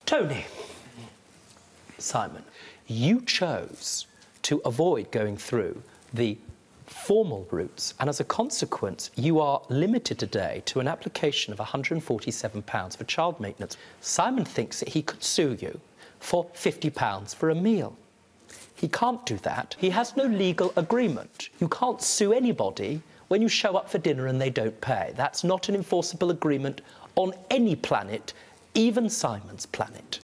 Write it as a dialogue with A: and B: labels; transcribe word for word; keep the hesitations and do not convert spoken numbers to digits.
A: Tony. Simon, you chose to avoid going through the formal routes, and as a consequence, you are limited today to an application of one hundred and forty-seven pounds for child maintenance. Simon thinks that he could sue you for fifty pounds for a meal. He can't do that. He has no legal agreement. You can't sue anybody when you show up for dinner and they don't pay. That's not an enforceable agreement on any planet, even Simon's planet.